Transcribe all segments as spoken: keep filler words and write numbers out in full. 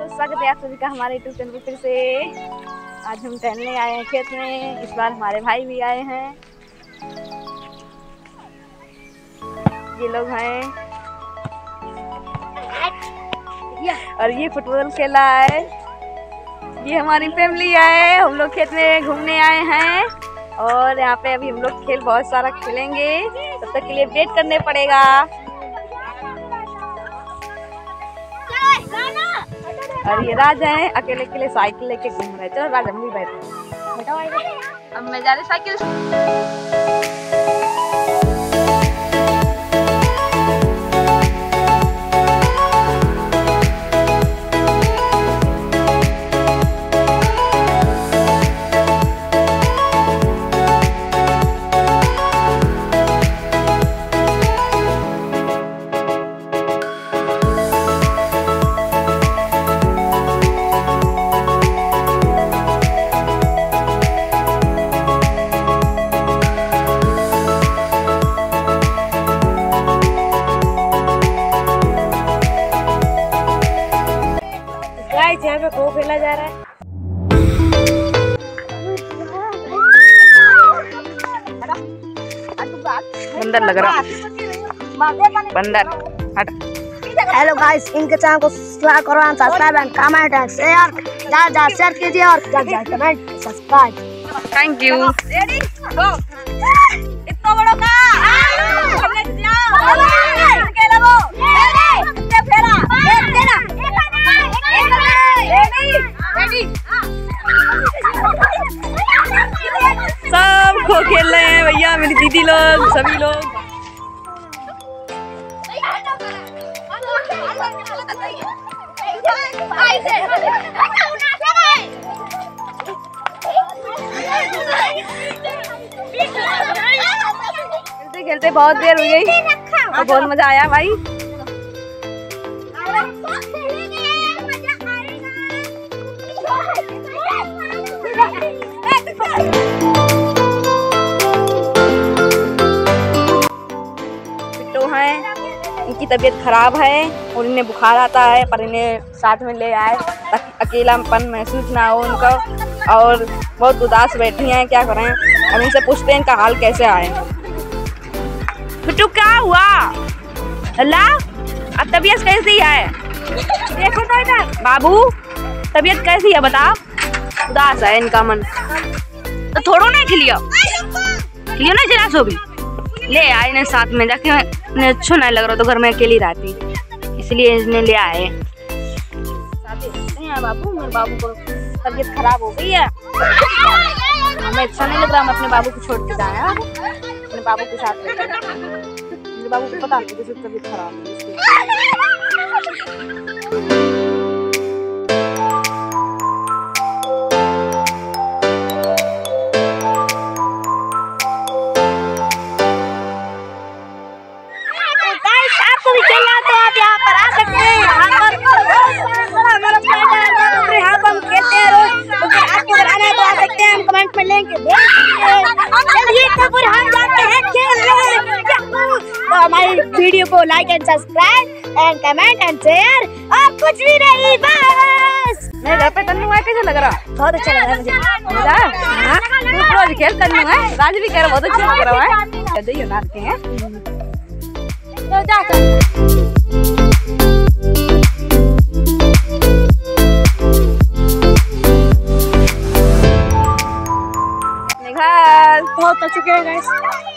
स्वागत है आप सभी का हमारे यूट्यूब चैनल पर फिर से। आज हम टहलने आए हैं खेत में। इस बार हमारे भाई भी आए हैं। ये लोग हैं और ये फुटबॉल खेला है। ये हमारी फैमिली है। हम लोग खेत में घूमने आए हैं और यहाँ पे अभी हम लोग खेल बहुत सारा खेलेंगे। तब तक के लिए वेट करने पड़ेगा। और ये राज है, अकेले अकेले साइकिल लेके घूम रहे। चलो राज, हम भी बैठे। अब मैं जा रही साइकिल। यहाँ पे खो खेला जा रहा है। बंदर लग रहा बंदर। हेलो गाइस, इनके चैनल को सब्सक्राइब करो, subscribe and comment and share. जा जा शेयर कीजिए और जा जा comment subscribe. Thank you. Ready go. इतना बड़ा का सब खो खेल रहे हैं भैया, मेरी दीदी लोग, सभी लोग। खेलते खेलते बहुत देर हो गई और बहुत मजा आया भाई। इनकी तबीयत खराब है और इन्हें बुखार आता है, पर इन्हें साथ में ले आए ताकि अकेलापन महसूस ना हो उनका। और बहुत उदास बैठी हैं, क्या करें। अब इनसे पूछते हैं इनका हाल कैसे आए। बिट्टू क्या हुआ? अल्लाह, अब तबीयत कैसी है? देखो तो इधर। बाबू, तबीयत कैसी है बताओ? उदास है इनका मन। तो थोड़ो नहीं खिलियो खिलियो नहीं जरा सो भी ले आए इन्हें साथ में। जाके इन्हें अच्छा नहीं लग रहा तो घर में अकेली रहती, इसलिए इन्हें ले आए। बाबू, मेरे बाबू को तबीयत खराब हो गई है। हमें अच्छा नहीं लग रहा, हम अपने बाबू को छोड़ के जाए। अपने बाबू के साथ मेरे बाबू को पता नहीं किसी तबीयत खराब है। हमारी वीडियो को like and subscribe and comment and share और कुछ भी नहीं बस। मेरे घर पे तन्नू है, कैसा लग रहा? बहुत अच्छा लग रहा है मुझे। मजा है? तू रोज खेल तन्नू है, राज भी कह रहा बहुत अच्छा लग रहा है। जाइए नाचते हैं तो जाकर। बहुत थक चुके हैं गाइस,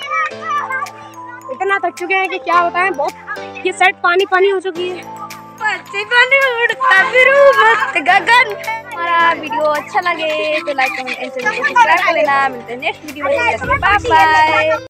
इतना थक चुके हैं कि क्या बताएं। बहुत ये शर्ट पानी पानी हो चुकी है। गगन, हमारा वीडियो अच्छा लगे तो लाइक कमेंट एंड सब्सक्राइब कर लेना। मिलते हैं नेक्स्ट वीडियो में। Bye bye.